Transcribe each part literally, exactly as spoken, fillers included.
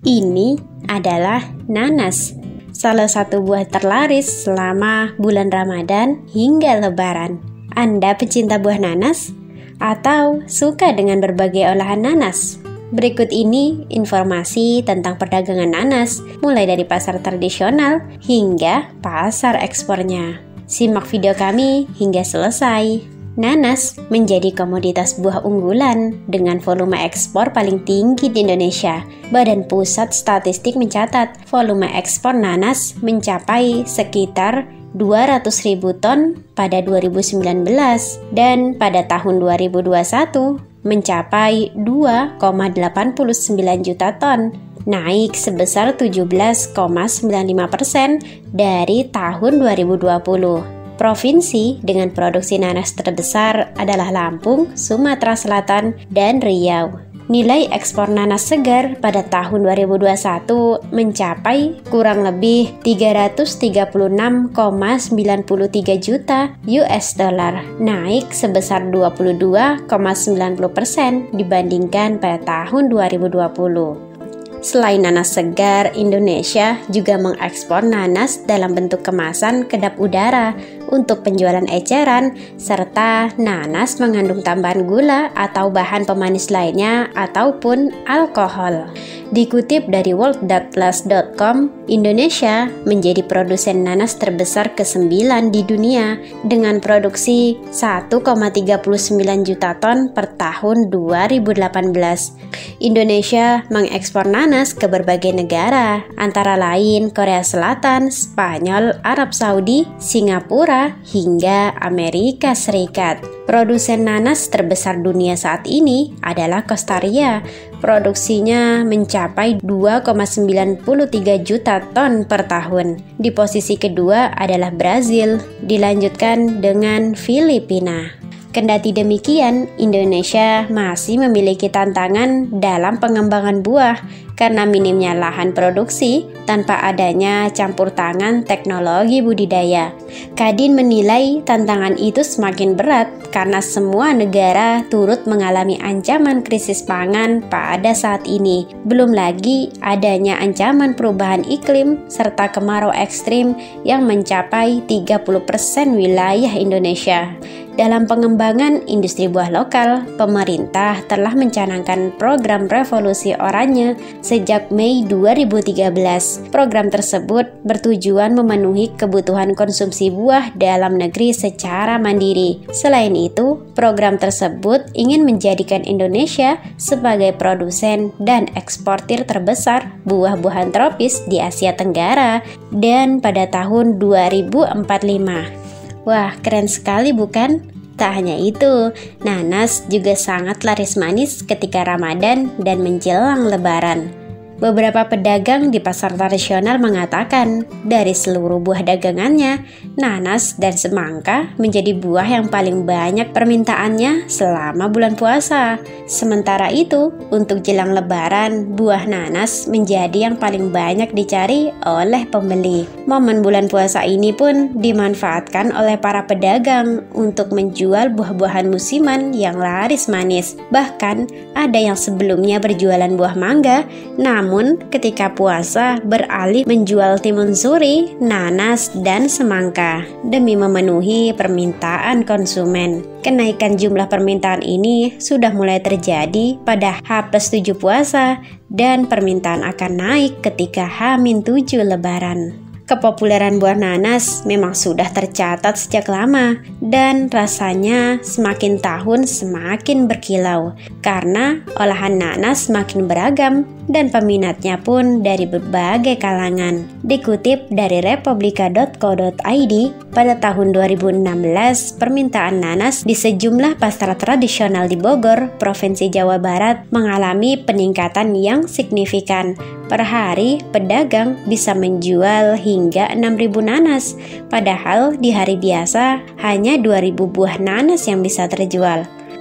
Ini adalah nanas, salah satu buah terlaris selama bulan Ramadan hingga Lebaran. Anda pecinta buah nanas? Atau suka dengan berbagai olahan nanas? Berikut ini informasi tentang perdagangan nanas, mulai dari pasar tradisional hingga pasar ekspornya. Simak video kami hingga selesai. Nanas menjadi komoditas buah unggulan dengan volume ekspor paling tinggi di Indonesia. Badan Pusat Statistik mencatat volume ekspor nanas mencapai sekitar dua ratus ribu ton pada dua ribu sembilan belas dan pada tahun dua ribu dua puluh satu mencapai dua koma delapan sembilan juta ton, naik sebesar tujuh belas koma sembilan lima persen dari tahun dua ribu dua puluh. Provinsi dengan produksi nanas terbesar adalah Lampung, Sumatera Selatan, dan Riau. Nilai ekspor nanas segar pada tahun dua ribu dua puluh satu mencapai kurang lebih tiga ratus tiga puluh enam koma sembilan tiga juta U S dollar, naik sebesar dua puluh dua koma sembilan nol persen dibandingkan pada tahun dua ribu dua puluh. Selain nanas segar, Indonesia juga mengekspor nanas dalam bentuk kemasan kedap udara untuk penjualan eceran, serta nanas mengandung tambahan gula atau bahan pemanis lainnya ataupun alkohol. Dikutip dari world atlas dot com, Indonesia menjadi produsen nanas terbesar kesembilan di dunia dengan produksi satu koma tiga sembilan juta ton per tahun dua ribu delapan belas. Indonesia mengekspor nanas ke berbagai negara, antara lain Korea Selatan, Spanyol, Arab Saudi, Singapura, hingga Amerika Serikat. Produsen nanas terbesar dunia saat ini adalah Kosta Rica. Produksinya mencapai dua koma sembilan tiga juta ton per tahun. Di posisi kedua adalah Brazil, dilanjutkan dengan Filipina. Kendati demikian, Indonesia masih memiliki tantangan dalam pengembangan buah karena minimnya lahan produksi tanpa adanya campur tangan teknologi budidaya. Kadin menilai tantangan itu semakin berat karena semua negara turut mengalami ancaman krisis pangan pada saat ini. Belum lagi adanya ancaman perubahan iklim serta kemarau ekstrim yang mencapai tiga puluh persen wilayah Indonesia. Dalam pengembangan industri buah lokal, pemerintah telah mencanangkan program Revolusi Oranye sejak Mei dua ribu tiga belas. Program tersebut bertujuan memenuhi kebutuhan konsumsi buah dalam negeri secara mandiri. Selain itu, program tersebut ingin menjadikan Indonesia sebagai produsen dan eksportir terbesar buah-buahan tropis di Asia Tenggara dan pada tahun dua ribu empat puluh lima. Wah, keren sekali bukan? Tak hanya itu, nanas juga sangat laris manis ketika Ramadan dan menjelang Lebaran. Beberapa pedagang di pasar tradisional mengatakan dari seluruh buah dagangannya, nanas dan semangka menjadi buah yang paling banyak permintaannya selama bulan puasa. Sementara itu, untuk jelang Lebaran, buah nanas menjadi yang paling banyak dicari oleh pembeli. Momen bulan puasa ini pun dimanfaatkan oleh para pedagang untuk menjual buah-buahan musiman yang laris manis. Bahkan, ada yang sebelumnya berjualan buah mangga, namun Namun, ketika puasa beralih menjual timun suri, nanas, dan semangka demi memenuhi permintaan konsumen. Kenaikan jumlah permintaan ini sudah mulai terjadi pada H plus tujuh puasa dan permintaan akan naik ketika H minus tujuh Lebaran. Kepopuleran buah nanas memang sudah tercatat sejak lama dan rasanya semakin tahun semakin berkilau karena olahan nanas semakin beragam dan peminatnya pun dari berbagai kalangan. Dikutip dari republika dot co dot i d, pada tahun dua ribu enam belas permintaan nanas di sejumlah pasar tradisional di Bogor, Provinsi Jawa Barat mengalami peningkatan yang signifikan. Per hari, pedagang bisa menjual hingga enam ribu nanas, padahal di hari biasa hanya dua ribu buah nanas yang bisa terjual.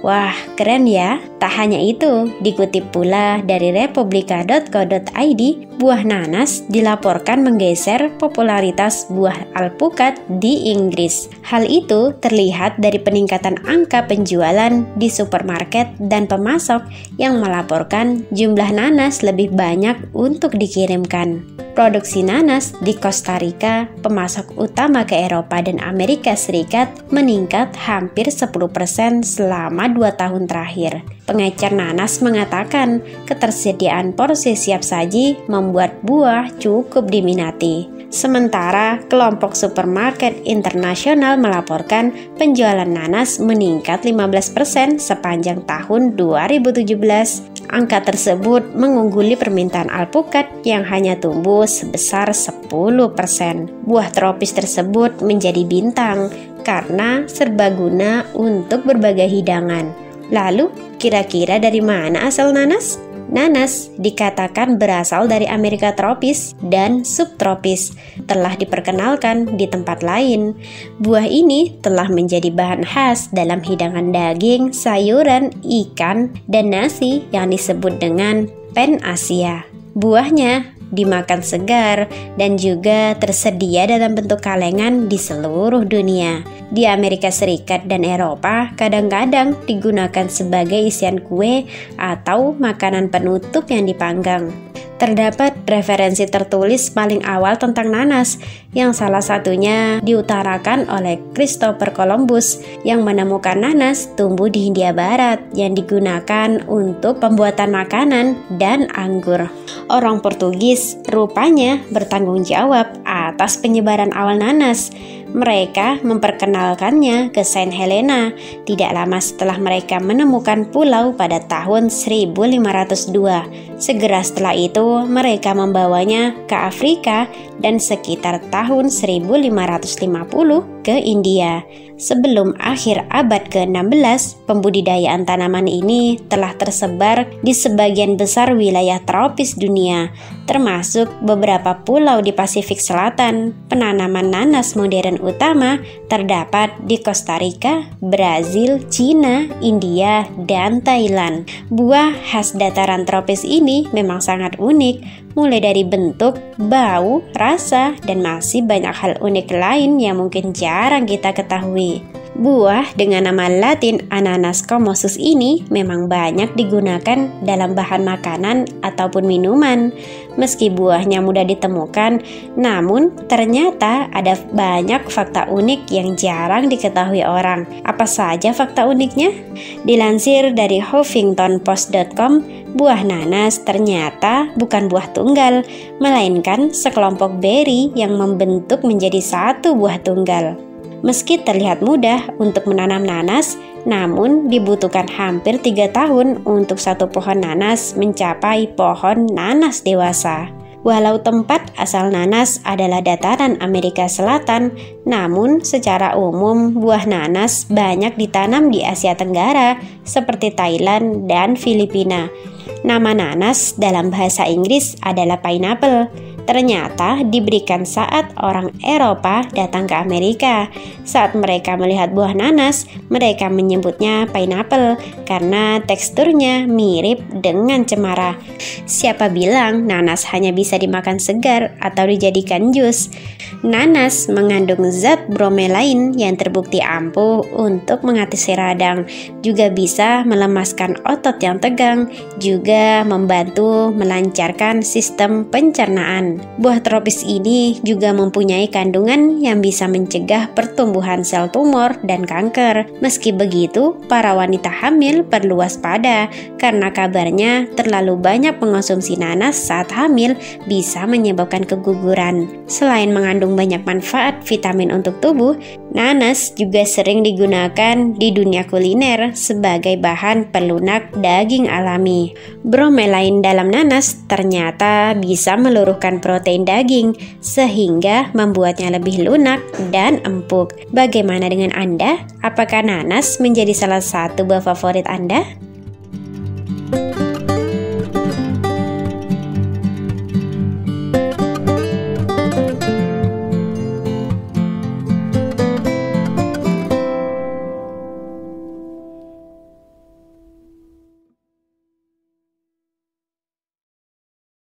Wah, keren ya. Tak hanya itu, dikutip pula dari republika dot co dot i d, buah nanas dilaporkan menggeser popularitas buah alpukat di Inggris. Hal itu terlihat dari peningkatan angka penjualan di supermarket dan pemasok yang melaporkan jumlah nanas lebih banyak untuk dikirimkan. Produksi nanas di Costa Rica, pemasok utama ke Eropa dan Amerika Serikat, meningkat hampir sepuluh persen selama dua tahun terakhir. Pengecer nanas mengatakan ketersediaan porsi siap saji membuat buah cukup diminati. Sementara kelompok supermarket internasional melaporkan penjualan nanas meningkat lima belas persen sepanjang tahun dua ribu tujuh belas. Angka tersebut mengungguli permintaan alpukat yang hanya tumbuh sebesar sepuluh persen. Buah tropis tersebut menjadi bintang karena serbaguna untuk berbagai hidangan. Lalu, kira-kira dari mana asal nanas? Nanas dikatakan berasal dari Amerika tropis dan subtropis, telah diperkenalkan di tempat lain. Buah ini telah menjadi bahan khas dalam hidangan daging, sayuran, ikan, dan nasi yang disebut dengan pan Asia. Buahnya dimakan segar dan juga tersedia dalam bentuk kalengan di seluruh dunia. Di Amerika Serikat dan Eropa kadang-kadang digunakan sebagai isian kue atau makanan penutup yang dipanggang. Terdapat referensi tertulis paling awal tentang nanas, yang salah satunya diutarakan oleh Christopher Columbus yang menemukan nanas tumbuh di Hindia Barat yang digunakan untuk pembuatan makanan dan anggur. Orang Portugis rupanya bertanggung jawab atas penyebaran awal nanas. Mereka memperkenalkannya ke Saint Helena tidak lama setelah mereka menemukan pulau pada tahun seribu lima ratus dua. Segera setelah itu mereka membawanya ke Afrika dan sekitar tahun seribu lima ratus lima puluh ke India. Sebelum akhir abad ke enam belas, pembudidayaan tanaman ini telah tersebar di sebagian besar wilayah tropis dunia, termasuk beberapa pulau di Pasifik Selatan. Penanaman nanas modern utama terdapat di Costa Rica, Brazil, Cina, India, dan Thailand. Buah khas dataran tropis ini memang sangat unik, mulai dari bentuk, bau, rasa, dan masih banyak hal unik lain yang mungkin jarang kita ketahui. Buah dengan nama Latin Ananas commosus ini memang banyak digunakan dalam bahan makanan ataupun minuman. Meski buahnya mudah ditemukan, namun ternyata ada banyak fakta unik yang jarang diketahui orang. Apa saja fakta uniknya? Dilansir dari huffington post dot com, buah nanas ternyata bukan buah tunggal, melainkan sekelompok beri yang membentuk menjadi satu buah tunggal. Meski terlihat mudah untuk menanam nanas, namun dibutuhkan hampir tiga tahun untuk satu pohon nanas mencapai pohon nanas dewasa. Walau tempat asal nanas adalah dataran Amerika Selatan, namun secara umum buah nanas banyak ditanam di Asia Tenggara seperti Thailand dan Filipina. Nama nanas dalam bahasa Inggris adalah pineapple. Ternyata diberikan saat orang Eropa datang ke Amerika. Saat mereka melihat buah nanas, mereka menyebutnya pineapple karena teksturnya mirip dengan cemara. Siapa bilang nanas hanya bisa dimakan segar atau dijadikan jus? Nanas mengandung zat bromelain yang terbukti ampuh untuk mengatasi radang, juga bisa melemaskan otot yang tegang, juga membantu melancarkan sistem pencernaan. Buah tropis ini juga mempunyai kandungan yang bisa mencegah pertumbuhan sel tumor dan kanker. Meski begitu, para wanita hamil perlu waspada karena kabarnya terlalu banyak mengonsumsi nanas saat hamil bisa menyebabkan keguguran. Selain mengandung banyak manfaat vitamin untuk tubuh, nanas juga sering digunakan di dunia kuliner sebagai bahan pelunak daging alami. Bromelain dalam nanas ternyata bisa meluruhkan protein daging sehingga membuatnya lebih lunak dan empuk. Bagaimana dengan Anda? Apakah nanas menjadi salah satu buah favorit Anda?